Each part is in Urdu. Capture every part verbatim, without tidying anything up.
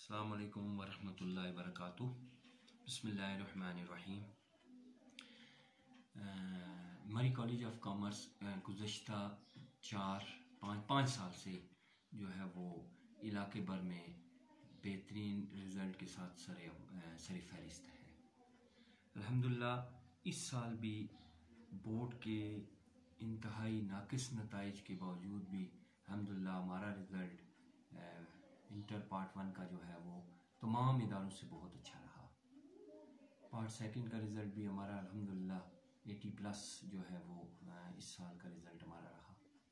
السلام علیکم ورحمۃ اللہ وبرکاتہ۔ بسم اللہ الرحمن الرحیم۔ مری کالج آف کامرس گزشتہ چار پانچ پانچ سال سے جو ہے وہ علاقے بھر میں بہترین رزلٹ کے ساتھ سر سر فہرست ہے۔ الحمدللہ اس سال بھی بورڈ کے انتہائی ناقص نتائج کے باوجود بھی الحمدللہ ہمارا رزلٹ انٹر پارٹ ون کا جو ہے وہ تمام اداروں سے بہت اچھا رہا۔ پارٹ سیکنڈ کا رزلٹ بھی ہمارا الحمدللہ ایٹی پلس جو ہے وہ اس سال کا رزلٹ ہمارا رہا۔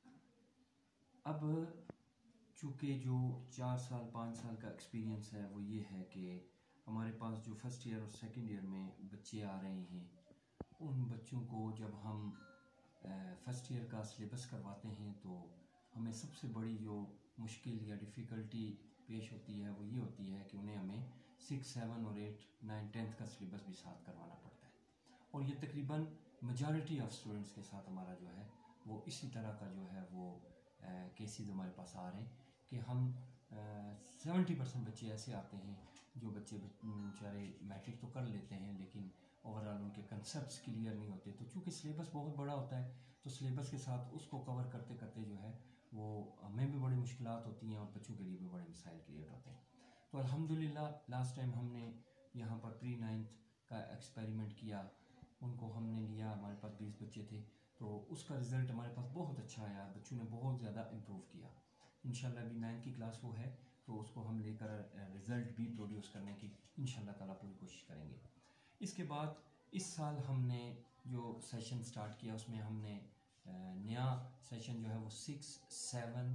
اب چونکہ جو چار سال پانچ سال کا ایکسپیرینس ہے وہ یہ ہے کہ ہمارے پاس جو فرسٹ ایئر اور سیکنڈ ایئر میں بچے آ رہے ہیں، ان بچوں کو جب ہم فرسٹ ایئر کا سلیبس کرواتے ہیں تو ہمیں سب سے بڑی جو مشکل یا ڈیفیکلٹی پیش ہوتی ہے وہ یہ ہوتی ہے کہ انہیں ہمیں سکس سیون اور ایٹ نائن ٹینتھ کا سلیبس بھی ساتھ کروانا پڑتا ہے، اور یہ تقریباً میجارٹی آف اسٹوڈنٹس کے ساتھ ہمارا جو ہے وہ اسی طرح کا جو ہے وہ کیسز ہمارے پاس آ رہے ہیں کہ ہم سیونٹی پرسینٹ بچے ایسے آتے ہیں جو بچے بیچارے میٹرک تو کر لیتے ہیں لیکن اوور آل ان کے کنسیپٹس کلیئر نہیں ہوتے، تو چونکہ سلیبس بہت بڑا ہوتا ہے تو سلیبس کے ساتھ اس کو کور کرتے کرتے جو ہے وہ ہمیں بھی بڑی مشکلات ہوتی ہیں اور بچوں کے لیے بھی بڑے مسائل کریٹ ہوتے ہیں۔ تو الحمدللہ لاسٹ ٹائم ہم نے یہاں پر پری نائنتھ کا ایکسپیریمنٹ کیا، ان کو ہم نے لیا، ہمارے پاس بیس بچے تھے، تو اس کا رزلٹ ہمارے پاس بہت اچھا آیا، بچوں نے بہت زیادہ امپروو کیا۔ انشاءاللہ ابھی نائنتھ کی کلاس وہ ہے تو اس کو ہم لے کر رزلٹ بھی پروڈیوس کرنے کی انشاءاللہ تعالیٰ پوری کوشش کریں گے۔ اس کے بعد اس سال ہم نے جو سیشن سٹارٹ کیا اس میں ہم نے نیا سیشن جو ہے وہ سکس سیون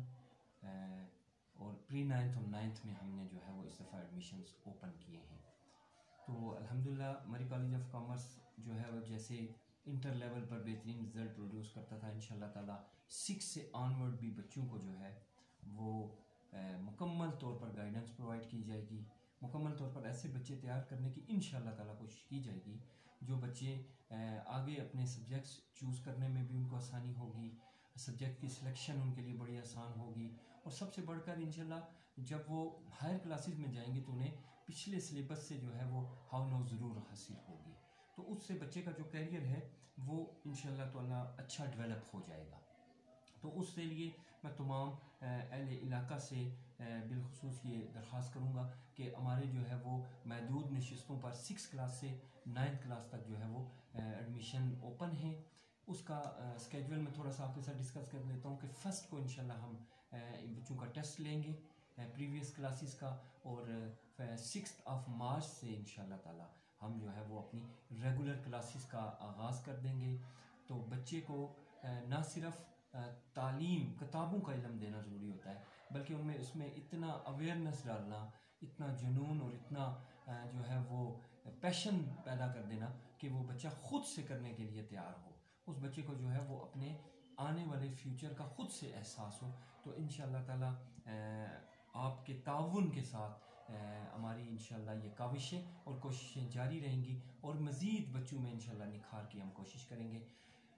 اور پری نائنتھ اور نائنتھ میں ہم نے جو ہے وہ اس دفعہ ایڈمیشنز اوپن کیے ہیں۔ تو الحمدللہ مری کالج آف کامرس جو ہے وہ جیسے انٹر لیول پر بہترین رزلٹ پروڈیوس کرتا تھا، انشاءاللہ تعالیٰ سکس سے آنورڈ بھی بچوں کو جو ہے وہ مکمل طور پر گائیڈنس پرووائڈ کی جائے گی، مکمل طور پر ایسے بچے تیار کرنے کی انشاءاللہ تعالیٰ کوشش کی جائے گی جو بچے آگے اپنے سبجیکٹس چوز کرنے میں بھی ان کو آسانی ہوگی، سبجیکٹ کی سلیکشن ان کے لیے بڑی آسان ہوگی، اور سب سے بڑھ کر انشاءاللہ جب وہ ہائر کلاسز میں جائیں گے تو انہیں پچھلے سلیبس سے جو ہے وہ ہاؤ نو ضرور حاصل ہوگی، تو اس سے بچے کا جو کیریئر ہے وہ انشاءاللہ تعالیٰ اچھا ڈیولپ ہو جائے گا۔ تو اس کے لیے میں تمام اہل علاقہ سے بالخصوص یہ درخواست کروں گا کہ ہمارے جو ہے وہ محدود نشستوں پر سکس کلاس سے نائنتھ کلاس تک جو ہے وہ ایڈمیشن اوپن ہیں۔ اس کا اسکیجول میں تھوڑا سا آپ کے ساتھ ڈسکس کر لیتا ہوں کہ فرسٹ کو انشاءاللہ ہم بچوں کا ٹیسٹ لیں گے پریویس کلاسز کا، اور سکس آف مارچ سے انشاءاللہ تعالیٰ ہم جو ہے وہ اپنی ریگولر کلاسز کا آغاز کر دیں گے۔ تو بچے کو نہ صرف تعلیم کتابوں کا علم دینا ضروری ہوتا ہے بلکہ ان میں اس میں اتنا اویئرنیس ڈالنا، اتنا جنون اور اتنا جو ہے وہ پیشن پیدا کر دینا کہ وہ بچہ خود سے کرنے کے لیے تیار ہو، اس بچے کو جو ہے وہ اپنے آنے والے فیوچر کا خود سے احساس ہو۔ تو انشاءاللہ تعالیٰ آپ کے تعاون کے ساتھ ہماری انشاءاللہ یہ کاوشیں اور کوششیں جاری رہیں گی اور مزید بچوں میں انشاءاللہ نکھار کی ہم کوشش کریں گے۔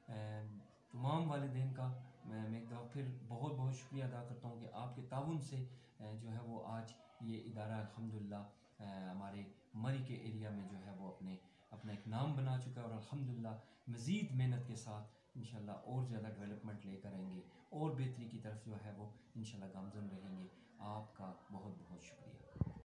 تمام والدین کا میں ایک دفعہ پھر بہت بہت شکریہ ادا کرتا ہوں کہ آپ کے تعاون سے جو ہے وہ آج یہ ادارہ الحمدللہ ہمارے مری کے ایریا میں جو ہے وہ اپنے اپنا ایک نام بنا چکا ہے، اور الحمدللہ مزید محنت کے ساتھ انشاءاللہ اور زیادہ ڈیولپمنٹ لے کر آئیں گے اور بہتری کی طرف جو ہے وہ انشاءاللہ گامزن رہیں گے۔ آپ کا بہت بہت شکریہ۔